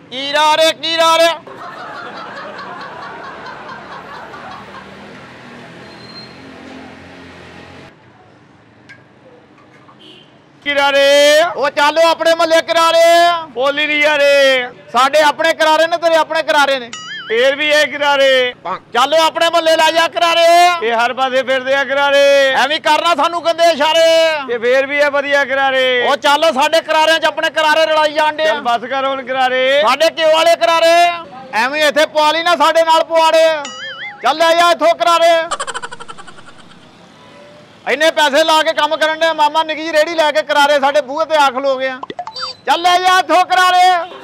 कीरा रे कीरा रे किरारे ओ चलो अपने महल्ले करारे बोली नहीं यारे साडे अपने करारे ने तेरे अपने करारे ने फिर भी है किरारे चलो अपने महल्ले ला जा करारे ये हर पासे फिरदे आ किरारे ਐਵੇਂ ਕਰਨਾ ਸਾਨੂੰ ਗੰਦੇ ਇਸ਼ਾਰੇ ये फिर भी है बढ़िया किरारे ਉਹ ਚੱਲ ਸਾਡੇ ਕਰਾਰਿਆਂ 'ਚ ਆਪਣੇ ਕਰਾਰੇ ਰਲਾਈ ਜਾਂਦੇ चल बस कर हुन किरारे ਸਾਡੇ ਕਿਉਂ ਵਾਲੇ ਕਰਾਰੇ ਐਵੇਂ ਇੱਥੇ ਪਵਾ ਲਈ ਨਾ ਸਾਡੇ ਨਾਲ ਪਵਾੜੇ ਚੱਲ ਲੈ ਜਾ ਇੱਥੋਂ ਕਰਾਰੇ ਇੰਨੇ ਪੈਸੇ ਲਾ ਕੇ ਕੰਮ ਕਰਨ ਦੇ ਮਾਮਾ ਨਿੱਕੀ ਜੀ ਰੇੜੀ ਲੈ ਕੇ ਕਰਾਰੇ ਸਾਡੇ ਬੂਹੇ ਤੇ ਆ ਖਲੋ ਗਏ ਚੱਲ ਲੈ ਜਾ ਇੱਥੋਂ ਕਰਾਰੇ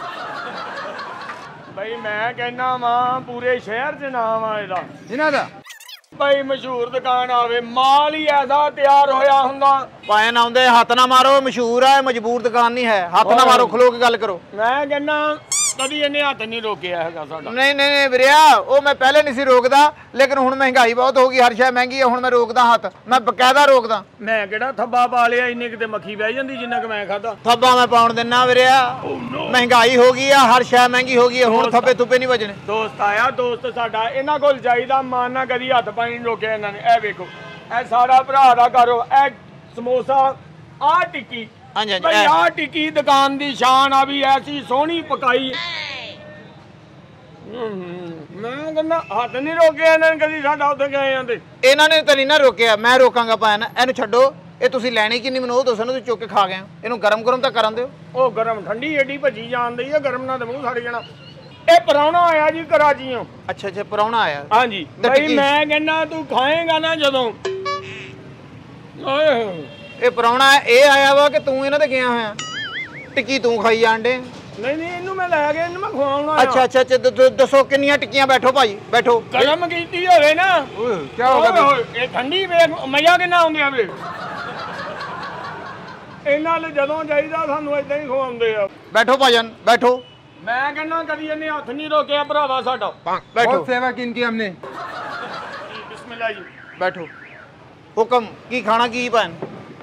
भाई मैं कहना वां पूरे शहर च नाम आ ਇਹਦਾ ਇਹਨਾਂ ਦਾ भाई मशहूर दुकान आवे माल ही ऐसा तैयार होया हुंदा ਪਾਇਨ ਆਉਂਦੇ ਹੱਥ ਨਾ ਮਾਰੋ ਮਸ਼ਹੂਰ ਹੈ ਮਜਬੂਰ ਦੁਕਾਨ ਨਹੀਂ ਹੈ ਹੱਥ ਨਾ ਮਾਰੋ ਖਲੋ ਕੇ ਗੱਲ ਕਰੋ मैं कहना कभी ਇਹਨੇ ਹੱਥ ਨਹੀਂ ਰੋਕਿਆ ਹੈਗਾ ਸਾਡਾ ਨਹੀਂ ਨਹੀਂ ਨਹੀਂ ਵੀਰਿਆ ਉਹ ਮੈਂ ਪਹਿਲੇ ਨਹੀਂ ਸੀ ਰੋਕਦਾ ਲੇਕਿਨ ਹੁਣ ਮਹਿੰਗਾਈ ਬਹੁਤ ਹੋ ਗਈ ਹਰ ਸ਼ੈ ਮਹਿੰਗੀ ਹੈ ਹੁਣ ਮੈਂ ਰੋਕਦਾ ਹੱਥ ਮੈਂ ਬਕਾਇਦਾ ਰੋਕਦਾ ਮੈਂ ਕਿਹੜਾ ਥੱਬਾ ਪਾ ਲਿਆ ਇੰਨੇ ਕਿਤੇ ਮੱਖੀ ਬਹਿ ਜਾਂਦੀ ਜਿੰਨਾ ਕਿ ਮੈਂ ਖਾਦਾ ਥੱਬਾ ਮੈਂ ਪਾਉਣ ਦਿੰਨਾ ਵੀਰਿਆ ਮਹਿੰਗਾਈ ਹੋ ਗਈ ਆ ਹਰ ਸ਼ੈ ਮਹਿੰਗੀ ਹੋ ਗਈ ਹੈ ਹੁਣ ਥੱਬੇ ਥੁੱਪੇ ਨਹੀਂ ਵੱਜਣੇ ਦੋਸਤ ਆਇਆ ਦੋਸਤ ਸਾਡਾ ਇਹਨਾਂ ਕੋਲ ਜਾਈਦਾ ਮਾਨ ਨਾ ਕਦੀ ਹੱਥ ਪਾਣੀ ਨਹੀਂ ਰੋਕਿਆ ਇਹਨਾਂ ਨੇ ਇਹ ਵੇਖੋ ਇਹ ਸਾਰਾ ਭਰਾ ਦਾ ਕਰੋ ਇਹ ਸਮੋਸਾ ਆ ਟਿੱਕੀ ਹਾਂਜੀ ਹਾਂਜੀ ਭਾਈ ਆ ਟਿੱਕੀ ਦੁਕਾਨ ਦੀ ਸ਼ਾਨ ਆ ਵੀ ਐਸੀ ਸੋਹਣੀ ਪਕਾਈ ਮੈਂ ਕਹਿੰਦਾ ਹੱਥ ਨਹੀਂ ਰੋਕਿਆ ਇਹਨਾਂ ਨੇ ਕਦੀ ਸਾਡਾ ਉੱਥੇ ਗਏ ਜਾਂਦੇ ਇਹਨਾਂ ਨੇ ਤਾਂ ਨਹੀਂ ਨਾ ਰੋਕਿਆ ਮੈਂ ਰੋਕਾਂਗਾ ਪਾਇਨ ਇਹਨੂੰ ਛੱਡੋ ਇਹ ਤੁਸੀਂ ਲੈਣੀ ਕਿੰਨੀ ਮੈਨੂੰ ਉਹ ਦੱਸੋ ਨਾ ਤੁਸੀਂ ਚੁੱਕ ਕੇ ਖਾ ਗਏ ਇਹਨੂੰ ਗਰਮ ਗਰਮ ਤਾਂ ਕਰਨ ਦਿਓ ਉਹ ਗਰਮ ਠੰਡੀ ਏਡੀ ਭੱਜੀ ਜਾਂਦੀ ਆ ਗਰਮ ਨਾਲ ਤੇ ਮੂੰਹ ਸੜ ਜਾਣਾ ਇਹ ਪ੍ਰਾਹੁਣਾ ਆਇਆ ਜੀ ਕਰਾਚੀਓਂ ਅੱਛਾ ਅੱਛਾ ਪ੍ਰਾਹੁਣਾ ਆਇਆ ਹਾਂਜੀ ਭਾਈ ਮੈਂ ਕਹਿੰਦਾ ਤੂੰ ਖਾਏਗਾ ਨਾ ਜਦੋਂ ਓਏ ਇਹ ਪ੍ਰਾਹੁਣਾ ਇਹ ਆਇਆ ਵਾ ਕਿ ਤੂੰ ਇਹਨਾਂ ਤੇ ਗਿਆ ਹੋਇਆ ਟਿੱਕੀ ਤੂੰ ਖਾਈ ਜਾਂਦੇ ਨਹੀਂ ਨਹੀਂ ਇਹਨੂੰ ਮੈਂ ਲੈ ਗਿਆ ਇਹਨੂੰ ਮੈਂ ਖਵਾਉਣਾ ਅੱਛਾ ਅੱਛਾ ਅੱਛਾ ਦੱਸੋ ਕਿੰਨੀਆਂ ਟਿੱਕੀਆਂ ਬੈਠੋ ਭਾਈ ਬੈਠੋ ਗਰਮ ਕੀਤੀ ਹੋਵੇ ਨਾ ਓਏ ਕੀ ਹੋ ਗਿਆ ਇਹ ਠੰਡੀ ਵੇਖ ਮਜ਼ਾ ਕਿੰਨਾ ਆਉਂਦਿਆ ਵੇ ਇਹਨਾਂ ਲਈ ਜਦੋਂ ਜਾਈਦਾ ਸਾਨੂੰ ਇਦਾਂ ਹੀ ਖਵਾਉਂਦੇ ਆ ਬੈਠੋ ਭਾਜਨ ਬੈਠੋ ਮੈਂ ਕਹਿੰਦਾ ਕਦੀ ਇਹਨੇ ਹੱਥ ਨਹੀਂ ਰੋਕਿਆ ਭਰਾਵਾ ਸਾਡਾ बैठो सेवा की इनकी हमने ਬਿਸਮਿਲ੍ਲਾ ਜੀ बैठो हुक्म की खाना की पैन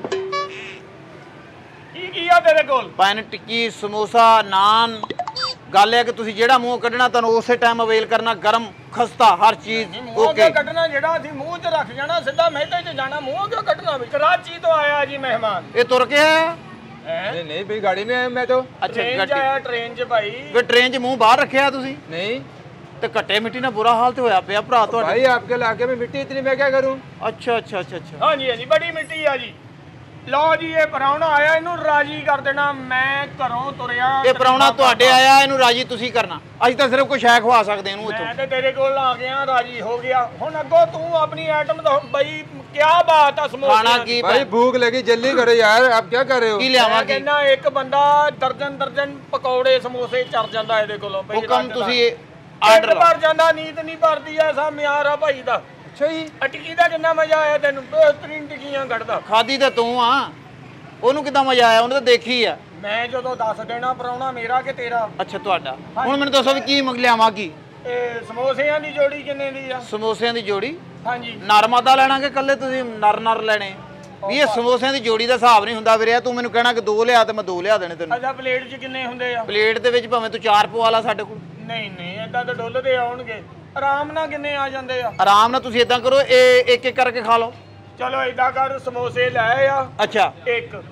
ਕੀ ਆ ਤੇਰੇ ਕੋਲ पैन टिक्की समोसा नान गल है कि तुसी जेड़ा मुंह कढ़ना तुहानू उसे टाइम अवेल करना गरम खस्ता हर चीज ਮੂੰਹ ओके ਕਿਉਂ ਕੱਢਣਾ ਜਿਹੜਾ ਅਸੀਂ ਮੂੰਹ 'ਚ ਰੱਖ ਜਾਣਾ ਸਿੱਧਾ ਮਹਿਤੇ 'ਚ ਜਾਣਾ ਮੂੰਹ ਕਿਉਂ ਕੱਢਣਾ ਵੀ ਕਰਾਚੀ ਤੋਂ ਆਇਆ ਜੀ ਮਹਿਮਾਨ ये तुर के है नहीं नहीं भाई गाड़ी में आया मैं तो अच्छा ਟ੍ਰੇਨ 'ਚ गड्डी ਆਇਆ ਟ੍ਰੇਨ 'ਚ ਭਾਈ वे ट्रेन च मुंह बाहर रखिया तुसी नहीं ते कट्टे मिट्टी ना बुरा हाल ते होया पिया भरा तुहाडा भाई आपके इलाके में मिट्टी इतनी मैं क्या करूं अच्छा अच्छा अच्छा अच्छा ਹਾਂਜੀ ਹਾਂਜੀ ਬੜੀ ਮਿੱਟੀ ਆ ਜੀ ਲਓ ਜੀ ਇਹ ਪ੍ਰਾਹੁਣਾ ਆਇਆ ਇਹਨੂੰ ਰਾਜੀ ਕਰ ਦੇਣਾ ਮੈਂ ਘਰੋਂ ਤੁਰਿਆ ये प्राहुणा तुहाडे आया इनू राजी तुसी करना अज तां सिर्फ कोई शै खवा सकदे इनू ਮੈਂ इत्थों ਤੇ ਤੇਰੇ ਕੋਲ ਆ ਗਿਆ ਰਾਜੀ ਹੋ ਗਿਆ ਹੁਣ ਅੱਗੋਂ ਤੂੰ ਆਪਣੀ ਆਈਟਮ ਦਾ ਬਈ ਕੀ ਬਾਤ ਆ ਸਮੋਸੇ खाना की भाई भूख लगी जल्दी करो यार आप क्या कर रहे हो की ਮੈਂ लियावां की ਕਹਿੰਦਾ ਇੱਕ ਬੰਦਾ ਦਰਜਨ ਪਕੌੜੇ ਸਮੋਸੇ ਚਰ ਜਾਂਦਾ ਇਹਦੇ ਕੋਲੋਂ ਬਈ हुक्म तुसी ਆਰਡਰ आर्डर ਭਰ ਜਾਂਦਾ ਨੀਤ ਨਹੀਂ ਭਰਦੀ ਐਸਾ ਮਿਆਰ ਆ ਭਾਈ ਦਾ अच्छा जी ਟਿੱਕੀ ਦਾ ਕਿੰਨਾ ਮਜ਼ਾ ਆਇਆ ਤੈਨੂੰ ਬੇਹਤਰੀਨ ਟਿੱਕੀਆਂ ਕੱਢਦਾ ਖਾਦੀ ਤਾਂ ਤੂੰ ਆ ਉਹਨੂੰ ਕਿਦਾਂ ਮਜ਼ਾ ਆਇਆ ਉਹਨੇ ਤਾਂ ਦੇਖੀ ਆ ਮੈਂ ਜਦੋਂ ਦੱਸ ਦੇਣਾ ਪ੍ਰਾਹੁਣਾ ਮੇਰਾ ਕਿ ਤੇਰਾ ਅੱਛਾ ਤੁਹਾਡਾ ਹੁਣ ਮੈਨੂੰ ਦੱਸੋ ਵੀ ਕੀ ਮੰਗ ਲਿਆਵਾਂ ਕੀ ਇਹ ਸਮੋਸਿਆਂ ਦੀ ਜੋੜੀ ਕਿੰਨੇ ਦੀ ਆ ਸਮੋਸਿਆਂ ਦੀ ਜੋੜੀ ਹਾਂਜੀ ਨਰਮਾਦਾ ਲੈਣਾ ਕਿ ਕੱਲੇ ਤੁਸੀਂ ਨਰ ਲੈਣੇ ਵੀ ਇਹ ਸਮੋਸਿਆਂ ਦੀ ਜੋੜੀ ਦਾ ਹਿਸਾਬ ਨਹੀਂ ਹੁੰਦਾ ਵੀਰੇ ਤੂੰ ਮੈਨੂੰ ਕਹਿਣਾ ਕਿ 2 ਲਿਆ ਤੇ ਮੈਂ 2 ਲਿਆ ਦੇਣੇ ਤੈਨੂੰ ਅੱਛਾ ਪਲੇਟ 'ਚ ਕਿੰਨੇ ਹੁੰਦੇ ਆ ਪਲੇਟ ਦੇ ਵਿੱਚ ਭਾਵੇਂ ਤੂੰ 4 ਪਵਾ ਲਾ ਸਾਡੇ ਕੋਲ ਨਹੀਂ ਨਹੀਂ ਏਦਾਂ ਤਾਂ ਡੁੱਲਦੇ ਆਉਣਗੇ ਆਰਾਮ ਨਾਲ ਕਿੰਨੇ ਆ ਜਾਂਦੇ ਆ ਆਰਾਮ ਨਾਲ ਤੁਸੀਂ ਇਦਾਂ ਕਰੋ ਇਹ ਇੱਕ ਇੱਕ ਕਰਕੇ ਖਾ ਲਓ ਚਲੋ ਏਦਾਂ ਕਰ ਸਮੋਸੇ ਲੈ ਆ ਅੱਛਾ ਇੱਕ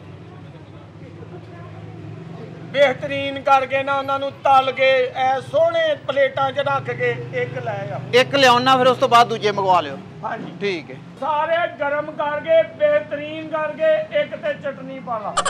ਬਿਹਤਰੀਨ ਕਰਕੇ ਨਾ ਉਹਨਾਂ ਨੂੰ ਤਲ ਕੇ ਐ ਸੋਹਣੇ ਪਲੇਟਾਂ 'ਚ ਰੱਖ ਕੇ ਇੱਕ ਲੈ ਆ ਇੱਕ ਲਿਆਉਣਾ ਫਿਰ ਉਸ ਤੋਂ ਬਾਅਦ ਦੂਜੇ ਮੰਗਵਾ ਲਿਓ ਹਾਂਜੀ ਠੀਕ ਹੈ ਸਾਰੇ ਗਰਮ ਕਰਕੇ ਬਿਹਤਰੀਨ ਕਰਕੇ ਇੱਕ ਤੇ ਚਟਨੀ ਪਾ ਲਾ